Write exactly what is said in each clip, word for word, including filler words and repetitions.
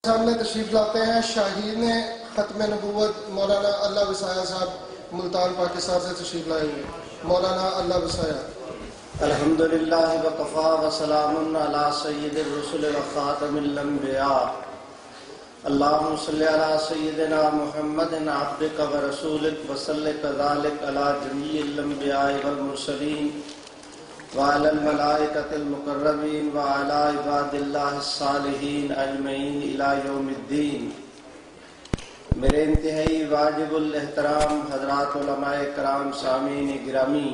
سامنے تشریف لاتے ہیں شاہین ختم نبوت مولانا اللہ وسایہ صاحب ملتان پاکستان سے تشریف لائے ہوئے. مولانا اللہ وسایہ. الحمدللہ وقفا وسلام علی سید الرسل وخاتم الانبیاء. اللہم صلی علی سیدنا محمد عبدک ورسولک وصلی کذالک علی جمیع الانبیاء والمرسلین وعلى الملائکة المقربین وعلى عباد اللہ الصالحین اجمعین الى یوم الدین. میرے انتہائی واجب الاحترام حضرات علماء کرام سامعین گرامی،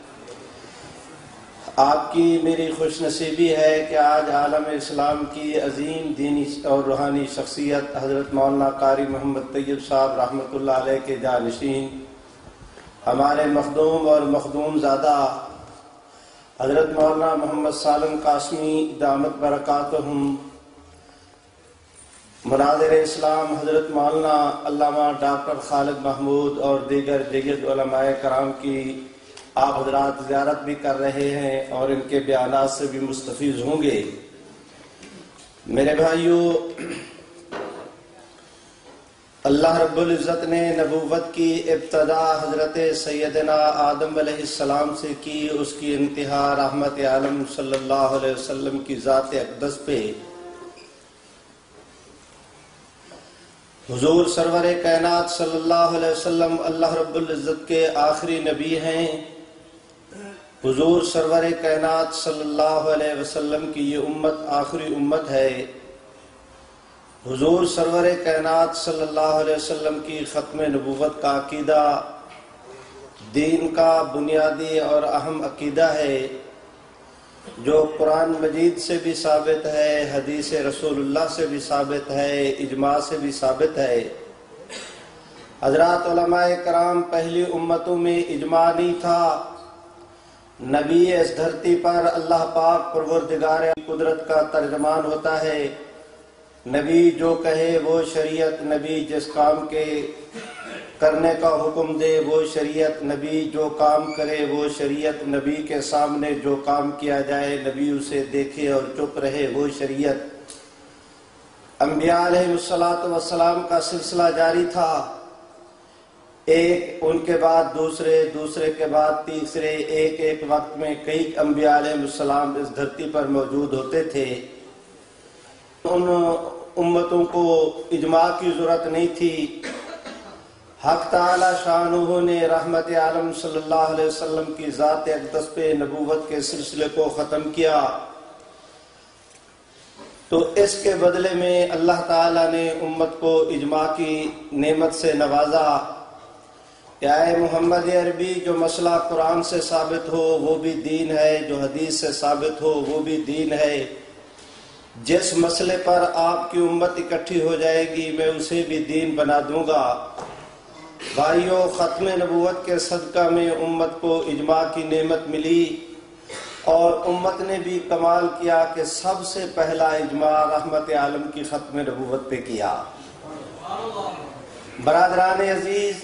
آپ کی میری خوش نصیبی ہے کہ آج عالم اسلام کی عظیم دینی اور روحانی شخصیت حضرت مولانا قاری محمد طیب صاحب رحمۃ اللہ علیہ کے جانشین، ہمارے مخدوم اور مخدوم زادہ حضرت مولانا محمد سالم قاسمی دامت برکاتہم، مناظر اسلام حضرت مولانا علامہ ڈاکٹر خالد محمود اور دیگر دیگر علماء کرام کی آپ حضرات زیارت بھی کر رہے ہیں اور ان کے بیانات سے بھی مستفیض ہوں گے. میرے بھائیو، اللہ رب العزت نے نبوت کی ابتدا حضرت سیدنا آدم علیہ السلام سے کی، اس کی انتہا رحمت عالم صلی اللہ علیہ وسلم کی ذات اقدس پہ. حضور سرور کائنات صلی اللہ علیہ وسلم اللہ رب العزت کے آخری نبی ہیں. حضور سرور کائنات صلی اللہ علیہ وسلم کی یہ امت آخری امت ہے. حضور سرور کائنات صلی اللہ علیہ وسلم کی ختم نبوت کا عقیدہ دین کا بنیادی اور اہم عقیدہ ہے، جو قرآن مجید سے بھی ثابت ہے، حدیث رسول اللہ سے بھی ثابت ہے، اجماع سے بھی ثابت ہے. حضرات علماء کرام، پہلی امتوں میں اجماع نہیں تھا. نبی اس دھرتی پر اللہ پاک پروردگار قدرت کا ترجمان ہوتا ہے. نبی جو کہے وہ شریعت، نبی جس کام کے کرنے کا حکم دے وہ شریعت، نبی جو کام کرے وہ شریعت، نبی کے سامنے جو کام کیا جائے نبی اسے دیکھے اور چپ رہے وہ شریعت. انبیاء علیہ الصلوۃ والسلام کا سلسلہ جاری تھا، ایک ان کے بعد دوسرے، دوسرے کے بعد تیسرے، ایک ایک وقت میں کئی انبیاء علیہ السلام اس دھرتی پر موجود ہوتے تھے. ان امتوں کو اجماع کی ضرورت نہیں تھی. حق تعالی شانہ نے رحمت عالم صلی اللہ علیہ وسلم کی ذات اقدس پہ نبوت کے سلسلے کو ختم کیا، تو اس کے بدلے میں اللہ تعالی نے امت کو اجماع کی نعمت سے نوازا. یا اے محمد عربی، جو مسئلہ قرآن سے ثابت ہو وہ بھی دین ہے، جو حدیث سے ثابت ہو وہ بھی دین ہے. جس مسئلے پر آپ کی امت اکٹھی ہو جائے گی میں اسے بھی دین بنا دوں گا. بھائیو، ختم نبوت کے صدقہ میں امت کو اجماع کی نعمت ملی، اور امت نے بھی کمال کیا کہ سب سے پہلا اجماع رحمت عالم کی ختم نبوت پہ کیا. برادران عزیز،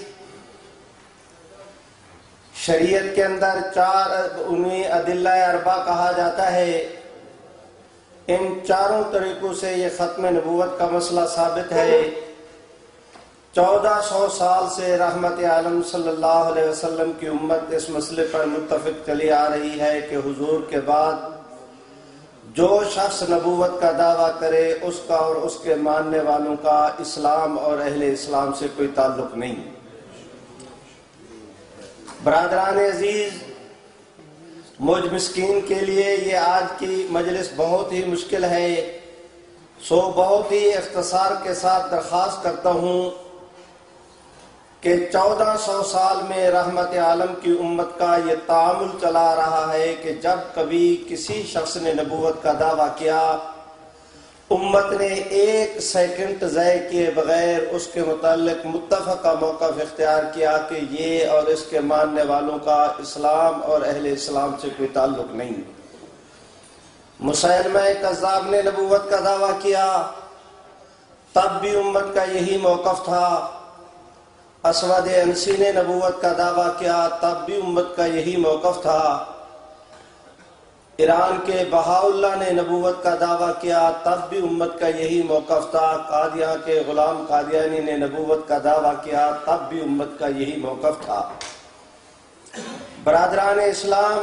شریعت کے اندر چار انہیں ادلہ اربع کہا جاتا ہے. ان چاروں طریقوں سے یہ ختم نبوت کا مسئلہ ثابت ہے. چودہ سو سال سے رحمت عالم صلی اللہ علیہ وسلم کی امت اس مسئلے پر متفق چلی آ رہی ہے کہ حضور کے بعد جو شخص نبوت کا دعویٰ کرے اس کا اور اس کے ماننے والوں کا اسلام اور اہل اسلام سے کوئی تعلق نہیں. برادران عزیز، مجھ مسکین کے لیے یہ آج کی مجلس بہت ہی مشکل ہے، سو بہت ہی اختصار کے ساتھ درخواست کرتا ہوں کہ چودہ سو سال میں رحمت عالم کی امت کا یہ تعامل چلا رہا ہے کہ جب کبھی کسی شخص نے نبوت کا دعویٰ کیا، امت نے ایک سیکنڈ ضائع کیے بغیر اس کے متعلق متفقہ موقف اختیار کیا کہ یہ اور اس کے ماننے والوں کا اسلام اور اہل اسلام سے کوئی تعلق نہیں. مسیلمہ کذاب نے نبوت کا دعویٰ کیا، تب بھی امت کا یہی موقف تھا. اسود انسی نے نبوت کا دعویٰ کیا، تب بھی امت کا یہی موقف تھا. ایران کے بہاءاللہ نے نبوت کا دعویٰ کیا، تب بھی امت کا یہی موقف تھا۔ قادیاں کے غلام قادیانی نے نبوت کا دعویٰ کیا، تب بھی امت کا یہی موقف تھا۔ برادران اسلام،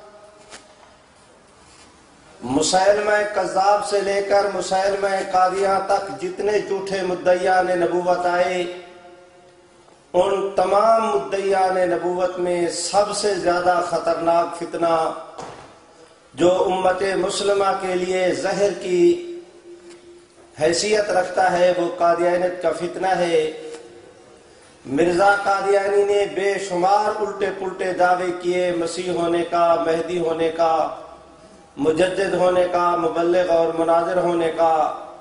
مسیلمہ کذاب سے لے کر مسیلمہ قادیاں تک جتنے جھوٹے مدعیان نبوت آئے، ان تمام مدعیان نبوت میں سب سے زیادہ خطرناک فتنہ جو امت مسلمہ کے لیے زہر کی حیثیت رکھتا ہے وہ قادیانیت کا فتنہ ہے۔ مرزا قادیانی نے بے شمار الٹے پلٹے دعوے کیے، مسیح ہونے کا، مہدی ہونے کا، مجدد ہونے کا، مبلغ اور مناظر ہونے کا،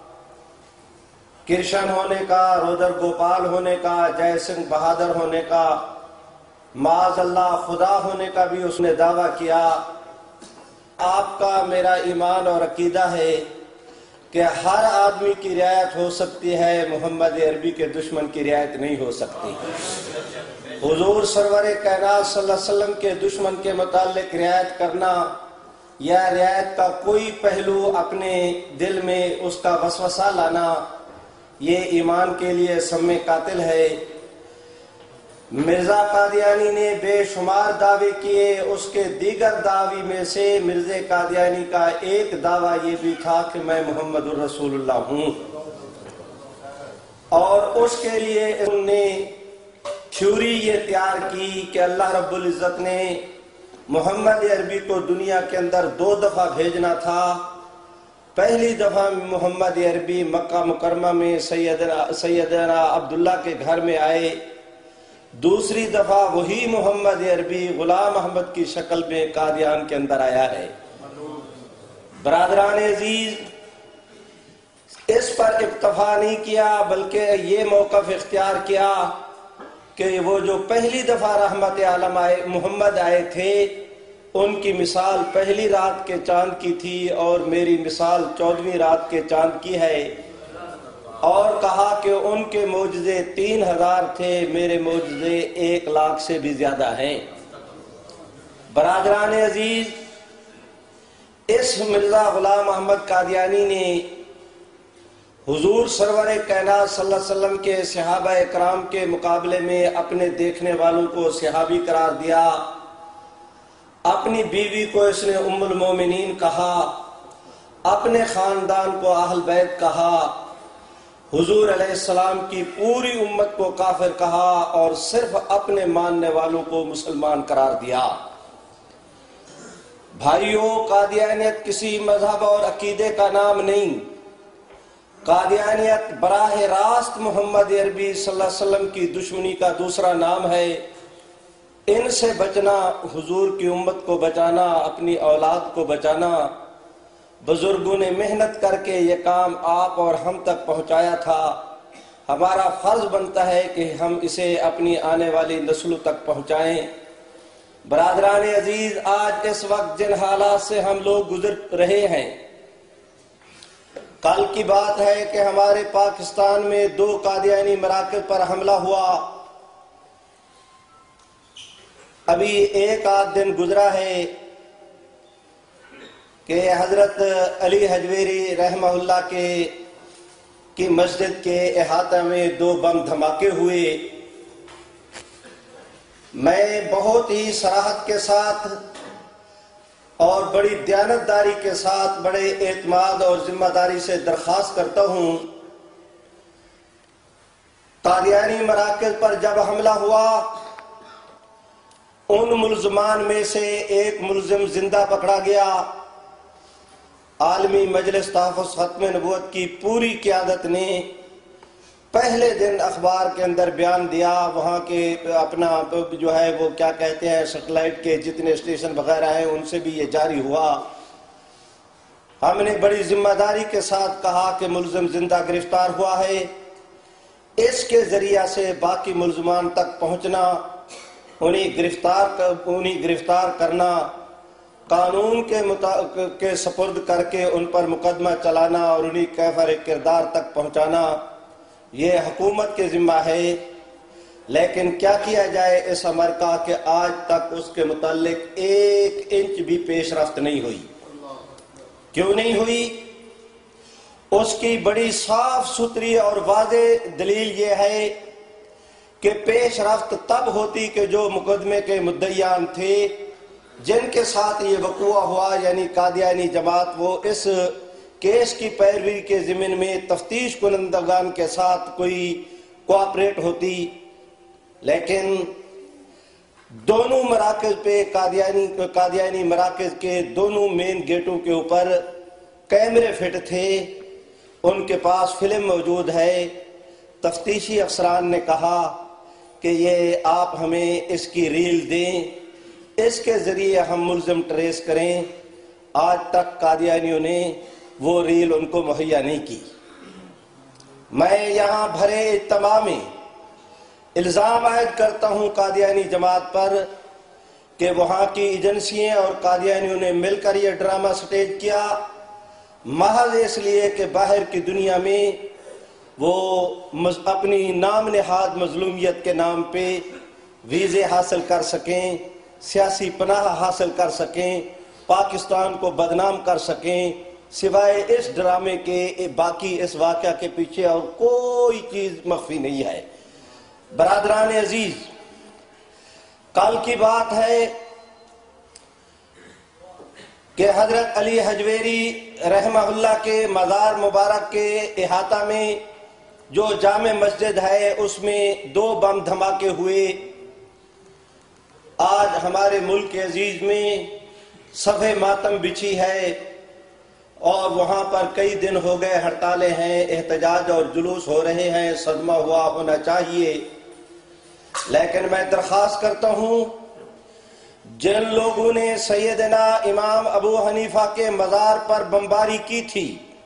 کرشن ہونے کا، رودر گوپال ہونے کا، جے سنگھ بہادر ہونے کا، معاذ اللہ خدا ہونے کا بھی اس نے دعویٰ کیا۔ آپ کا میرا ایمان اور عقیدہ ہے کہ ہر آدمی کی رعایت ہو سکتی ہے، محمد عربی کے دشمن کی رعایت نہیں ہو سکتی۔ حضور سرور کائنات صلی اللہ علیہ وسلم کے دشمن کے متعلق رعایت کرنا یا رعایت کا کوئی پہلو اپنے دل میں اس کا وسوسہ لانا، یہ ایمان کے لیے سم قاتل ہے۔ مرزا قادیانی نے بے شمار دعوے کیے، اس کے دیگر دعوی میں سے مرزا قادیانی کا ایک دعویٰ یہ بھی تھا کہ میں محمد الرسول اللہ ہوں، اور اس کے لیے انہوں نے تھیوری یہ تیار کی کہ اللہ رب العزت نے محمد عربی کو دنیا کے اندر دو دفعہ بھیجنا تھا۔ پہلی دفعہ محمد عربی مکہ مکرمہ میں سیدنا سیدنا عبداللہ کے گھر میں آئے، دوسری دفعہ وہی محمد عربی غلام احمد کی شکل میں قادیان کے اندر آیا ہے۔ برادران عزیز، اس پر اکتفا نہیں کیا بلکہ یہ موقف اختیار کیا کہ وہ جو پہلی دفعہ رحمت عالم آئے محمد آئے تھے، ان کی مثال پہلی رات کے چاند کی تھی اور میری مثال چودہویں رات کے چاند کی ہے، اور کہا کہ ان کے معجزے تین ہزار تھے، میرے معجزے ایک لاکھ سے بھی زیادہ ہیں۔ برادران عزیز، اس مرزا غلام احمد قادیانی نے حضور سرور کائنات صلی اللہ علیہ وسلم کے صحابہ اکرام کے مقابلے میں اپنے دیکھنے والوں کو صحابی قرار دیا، اپنی بیوی کو اس نے ام المومنین کہا، اپنے خاندان کو اہل بیت کہا، حضور علیہ السلام کی پوری امت کو کافر کہا، اور صرف اپنے ماننے والوں کو مسلمان قرار دیا۔ بھائیوں، قادیانیت کسی مذہب اور عقیدے کا نام نہیں، قادیانیت براہ راست محمد عربی صلی اللہ علیہ وسلم کی دشمنی کا دوسرا نام ہے۔ ان سے بچنا، حضور کی امت کو بچانا، اپنی اولاد کو بچانا، بزرگوں نے محنت کر کے یہ کام آپ اور ہم تک پہنچایا تھا، ہمارا فرض بنتا ہے کہ ہم اسے اپنی آنے والی نسلوں تک پہنچائیں۔ برادران عزیز، آج اس وقت جن حالات سے ہم لوگ گزر رہے ہیں، کل کی بات ہے کہ ہمارے پاکستان میں دو قادیانی مراکز پر حملہ ہوا، ابھی ایک آدھ دن گزرا ہے کہ حضرت علی حجویری رحمہ اللہ کے کی مسجد کے احاطہ میں دو بم دھماکے ہوئے۔ میں بہت ہی صراحت کے ساتھ اور بڑی دیانتداری کے ساتھ، بڑے اعتماد اور ذمہ داری سے درخواست کرتا ہوں، قادیانی مراکز پر جب حملہ ہوا، ان ملزمان میں سے ایک ملزم زندہ پکڑا گیا۔ عالمی مجلس تحفظ ختم نبوت کی پوری قیادت نے پہلے دن اخبار کے اندر بیان دیا، وہاں کے اپنا جو ہے وہ کیا کہتے ہیں سیٹلائٹ کے جتنے اسٹیشن وغیرہ ہیں ان سے بھی یہ جاری ہوا۔ ہم نے بڑی ذمہ داری کے ساتھ کہا کہ ملزم زندہ گرفتار ہوا ہے، اس کے ذریعہ سے باقی ملزمان تک پہنچنا، انہیں گرفتار انہیں گرفتار کرنا، قانون کے کے سپرد کر کے ان پر مقدمہ چلانا اور انہیں کیفر کردار تک پہنچانا، یہ حکومت کے ذمہ ہے۔ لیکن کیا کیا جائے اس امر کا کہ آج تک اس کے متعلق ایک انچ بھی پیش رفت نہیں ہوئی۔ کیوں نہیں ہوئی؟ اس کی بڑی صاف ستھری اور واضح دلیل یہ ہے کہ پیش رفت تب ہوتی کہ جو مقدمے کے مدعیان تھے جن کے ساتھ یہ وقوع ہوا، یعنی قادیانی جماعت، وہ اس کیس کی پیروی کے ضمن میں تفتیش کنندگان کے ساتھ کوئی کوآپریٹ ہوتی، لیکن دونوں مراکز پہ قادیانی قادیانی مراکز کے دونوں مین گیٹوں کے اوپر کیمرے فٹ تھے، ان کے پاس فلم موجود ہے۔ تفتیشی افسران نے کہا کہ یہ آپ ہمیں اس کی ریل دیں، اس کے ذریعے ہم ملزم ٹریس کریں۔ آج تک قادیانیوں نے وہ ریل ان کو مہیا نہیں کی۔ میں یہاں بھرے اجتماع میں الزام عائد کرتا ہوں قادیانی جماعت پر کہ وہاں کی ایجنسیاں اور قادیانیوں نے مل کر یہ ڈرامہ سٹیج کیا، محض اس لیے کہ باہر کی دنیا میں وہ اپنی نام نہاد مظلومیت کے نام پہ ویزے حاصل کر سکیں، سیاسی پناہ حاصل کر سکیں، پاکستان کو بدنام کر سکیں۔ سوائے اس ڈرامے کے باقی اس واقعہ کے پیچھے اور کوئی چیز مخفی نہیں ہے۔ برادران عزیز، کل کی بات ہے کہ حضرت علی حجویری رحمہ اللہ کے مزار مبارک کے احاطہ میں جو جامع مسجد ہے اس میں دو بم دھماکے ہوئے۔ آج ہمارے ملک عزیز میں صف ماتم بچھی ہے اور وہاں پر کئی دن ہو گئے ہڑتالیں ہیں، احتجاج اور جلوس ہو رہے ہیں، صدمہ ہوا ہونا چاہیے، لیکن میں درخواست کرتا ہوں جن لوگوں نے سیدنا امام ابو حنیفہ کے مزار پر بمباری کی تھی،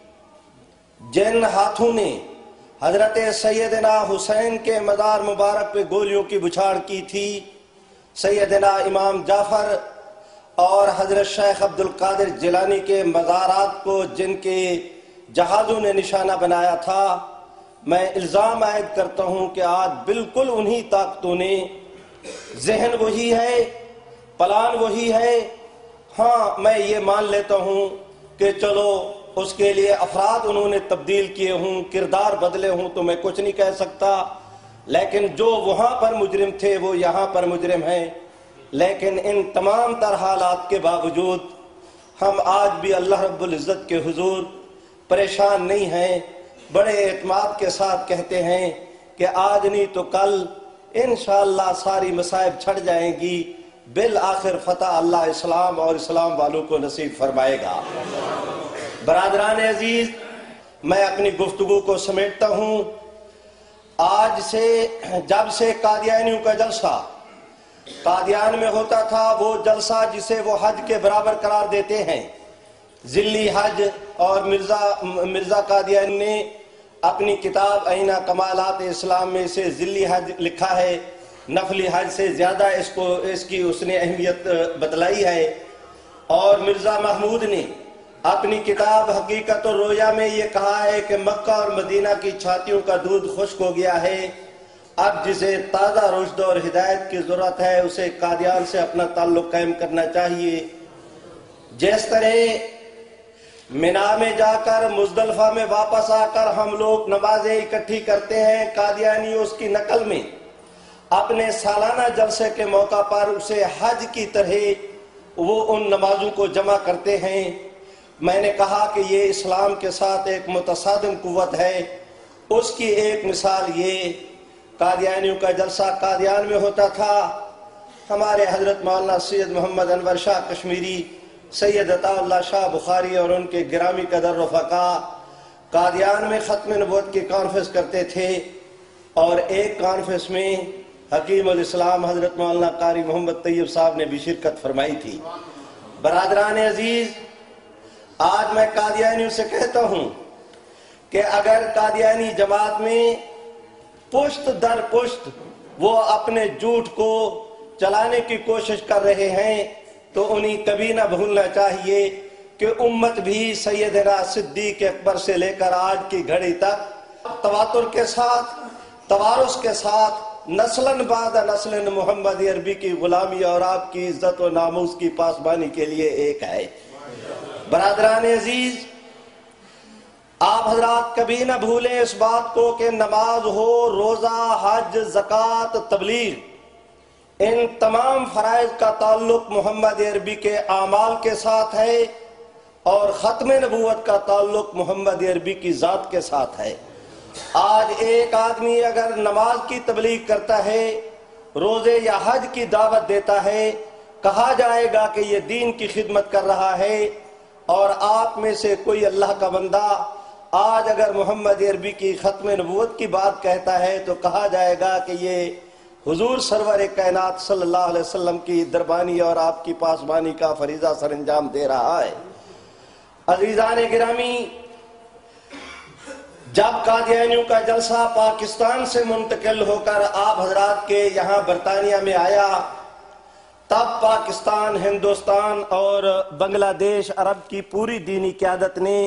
جن ہاتھوں نے حضرت سیدنا حسین کے مزار مبارک پہ گولیوں کی بچھاڑ کی تھی، سیدنا امام جعفر اور حضرت شیخ عبد القادر جیلانی کے مزارات کو جن کے جہازوں نے نشانہ بنایا تھا، میں الزام عائد کرتا ہوں کہ آج بالکل انہی طاقتوں نے، ذہن وہی ہے، پلان وہی ہے۔ ہاں میں یہ مان لیتا ہوں کہ چلو اس کے لیے افراد انہوں نے تبدیل کیے ہوں، کردار بدلے ہوں، تو میں کچھ نہیں کہہ سکتا، لیکن جو وہاں پر مجرم تھے وہ یہاں پر مجرم ہیں۔ لیکن ان تمام تر حالات کے باوجود ہم آج بھی اللہ رب العزت کے حضور پریشان نہیں ہیں، بڑے اعتماد کے ساتھ کہتے ہیں کہ آج نہیں تو کل انشاءاللہ ساری مصائب چھڑ جائیں گی، بالآخر فتح اللہ اسلام اور اسلام والوں کو نصیب فرمائے گا۔ برادران عزیز، میں اپنی گفتگو کو سمیٹتا ہوں۔ آج سے جب سے قادیانیوں کا جلسہ قادیان میں ہوتا تھا، وہ جلسہ جسے وہ حج کے برابر قرار دیتے ہیں، ذلی حج، اور مرزا مرزا قادیانی نے اپنی کتاب اینہ کمالات اسلام میں سے ذلی حج لکھا ہے، نفلی حج سے زیادہ اس کو اس کی اس نے اہمیت بتلائی ہے۔ اور مرزا محمود نے اپنی کتاب حقیقت الرؤیا میں یہ کہا ہے کہ مکہ اور مدینہ کی چھاتیوں کا دودھ خشک ہو گیا ہے، اب جسے تازہ رشد اور ہدایت کی ضرورت ہے اسے قادیان سے اپنا تعلق قائم کرنا چاہیے۔ جس طرح منا میں جا کر مزدلفہ میں واپس آ کر ہم لوگ نمازیں اکٹھی کرتے ہیں، قادیانی اس کی نقل میں اپنے سالانہ جلسے کے موقع پر اسے حج کی طرح وہ ان نمازوں کو جمع کرتے ہیں۔ میں نے کہا کہ یہ اسلام کے ساتھ ایک متصادم قوت ہے۔ اس کی ایک مثال یہ قادیانیوں کا جلسہ قادیان میں ہوتا تھا۔ ہمارے حضرت مولانا سید محمد انور شاہ کشمیری، سید عطا اللہ شاہ بخاری اور ان کے گرامی قدر رفقا قادیان میں ختم نبوت کی کانفرنس کرتے تھے، اور ایک کانفرنس میں حکیم الاسلام حضرت مولانا قاری محمد طیب صاحب نے بھی شرکت فرمائی تھی۔ برادران عزیز، آج میں قادیانیوں سے کہتا ہوں کہ اگر قادیانی جماعت میں پشت در پشت وہ اپنے جھوٹ کو چلانے کی کوشش کر رہے ہیں تو انہیں کبھی نہ بھولنا چاہیے کہ امت بھی سیدنا صدیق اکبر سے لے کر آج کی گھڑی تک تواتر کے ساتھ، توارث کے ساتھ، نسلاً بعد نسل محمد عربی کی غلامی اور آپ کی عزت و ناموس کی پاسبانی کے لیے ایک ہے۔ برادران عزیز، آپ حضرات کبھی نہ بھولیں اس بات کو کہ نماز ہو، روزہ، حج، زکوٰۃ، تبلیغ، ان تمام فرائض کا تعلق محمد عربی کے اعمال کے ساتھ ہے اور ختم نبوت کا تعلق محمد عربی کی ذات کے ساتھ ہے۔ آج ایک آدمی اگر نماز کی تبلیغ کرتا ہے، روزے یا حج کی دعوت دیتا ہے، کہا جائے گا کہ یہ دین کی خدمت کر رہا ہے، اور آپ میں سے کوئی اللہ کا بندہ آج اگر محمد عربی کی ختم نبوت کی بات کہتا ہے تو کہا جائے گا کہ یہ حضور سرور کائنات صلی اللہ علیہ وسلم کی دربانی اور آپ کی پاسبانی کا فریضہ سر انجام دے رہا ہے۔ عزیزان گرامی، جب قادیانیوں کا جلسہ پاکستان سے منتقل ہو کر آپ حضرات کے یہاں برطانیہ میں آیا، تب پاکستان، ہندوستان اور بنگلہ دیش عرب کی پوری دینی قیادت نے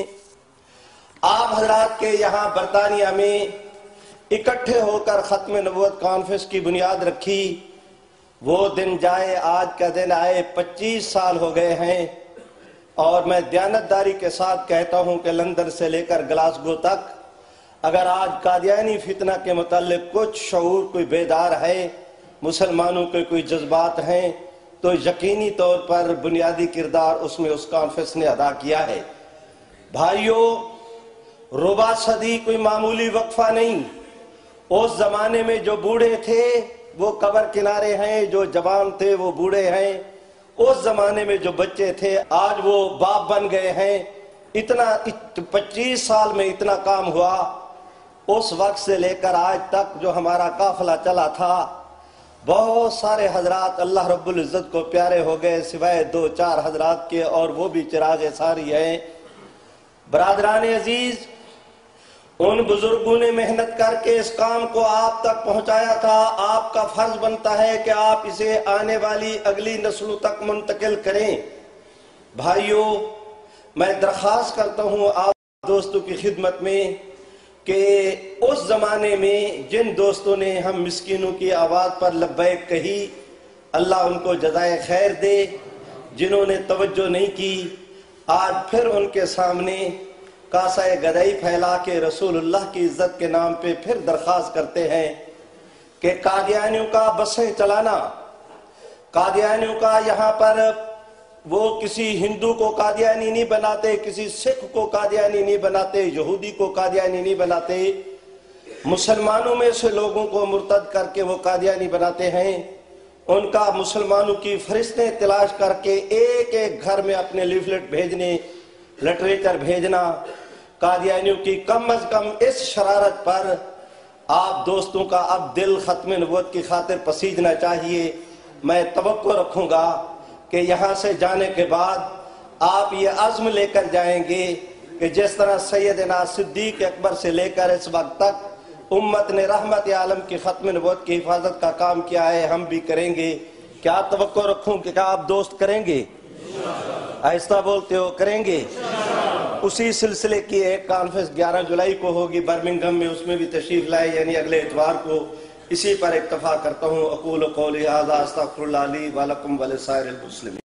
آپ حضرات کے یہاں برطانیہ میں اکٹھے ہو کر ختم نبوت کانفرنس کی بنیاد رکھی۔ وہ دن جائے، آج کا دن آئے، پچیس سال ہو گئے ہیں، اور میں دیانتداری کے ساتھ کہتا ہوں کہ لندن سے لے کر گلاسگو تک اگر آج قادیانی فتنہ کے متعلق کچھ شعور، کوئی بیدار ہے، مسلمانوں کے کوئی جذبات ہیں، تو یقینی طور پر بنیادی کردار اس میں اس کانفرنس نے ادا کیا ہے۔ بھائیو، ربع صدی کوئی معمولی وقفہ نہیں۔ اس زمانے میں جو بوڑھے تھے وہ قبر کنارے ہیں، جو جوان تھے وہ بوڑھے ہیں، اس زمانے میں جو بچے تھے آج وہ باپ بن گئے ہیں۔ اتنا پچیس سال میں اتنا کام ہوا۔ اس وقت سے لے کر آج تک جو ہمارا قافلہ چلا تھا، بہت سارے حضرات اللہ رب العزت کو پیارے ہو گئے، سوائے دو چار حضرات کے، اور وہ بھی چراغ ساری ہیں۔ برادران عزیز، ان بزرگوں نے محنت کر کے اس کام کو آپ تک پہنچایا تھا۔ آپ کا فرض بنتا ہے کہ آپ اسے آنے والی اگلی نسلوں تک منتقل کریں۔ بھائیو، میں درخواست کرتا ہوں آپ دوستوں کی خدمت میں کہ اس زمانے میں جن دوستوں نے ہم مسکینوں کی آواز پر لبیک کہی، اللہ ان کو جزائے خیر دے۔ جنہوں نے توجہ نہیں کی، آج پھر ان کے سامنے کاسہ گدائی پھیلا کے رسول اللہ کی عزت کے نام پہ پھر درخواست کرتے ہیں کہ قادیانیوں کا بسیں چلانا، قادیانیوں کا یہاں پر وہ کسی ہندو کو قادیانی نہیں بناتے، کسی سکھ کو قادیانی نہیں بناتے، یہودی کو قادیانی نہیں بناتے، مسلمانوں میں سے لوگوں کو مرتد کر کے وہ قادیانی بناتے ہیں۔ ان کا مسلمانوں کی فہرستیں تلاش کر کے ایک ایک گھر میں اپنے لیفلیٹ بھیجنے، لٹریچر بھیجنا، قادیانیوں کی کم از کم اس شرارت پر آپ دوستوں کا اب دل ختم نبوت کی خاطر پسیجنا چاہیے۔ میں توقع رکھوں گا کہ یہاں سے جانے کے بعد آپ یہ عزم لے کر جائیں گے کہ جس طرح سیدنا صدیق اکبر سے لے کر اس وقت تک امت نے رحمت عالم کی ختم نبوت کی حفاظت کا کام کیا ہے، ہم بھی کریں گے۔ کیا توقع رکھوں کہ کیا آپ دوست کریں گے؟ آہستہ بولتے ہو، کریں گے؟ اسی سلسلے کی ایک کانفرنس گیارہ جولائی کو ہوگی برمنگھم میں، اس میں بھی تشریف لائے، یعنی اگلے اتوار کو۔ اسی پر اکتفا کرتا ہوں۔ اقول قولی ھذا استغفر اللہ لی ولکم ولسائر المسلمین۔